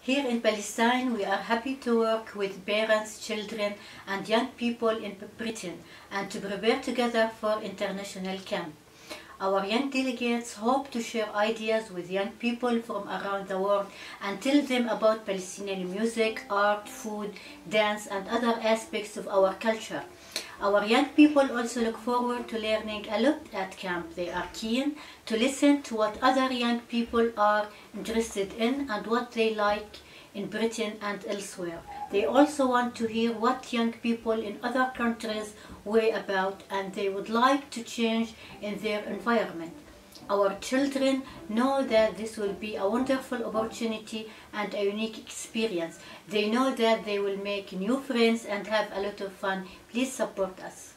Here in Palestine, we are happy to work with parents, children, and young people in Britain and to prepare together for international camp. Our young delegates hope to share ideas with young people from around the world and tell them about Palestinian music, art, food, dance, and other aspects of our culture. Our young people also look forward to learning a lot at camp. They are keen to listen to what other young people are interested in and what they like in Britain and elsewhere. They also want to hear what young people in other countries worry about and they would like to change in their environment. Our children know that this will be a wonderful opportunity and a unique experience. They know that they will make new friends and have a lot of fun. Please support us.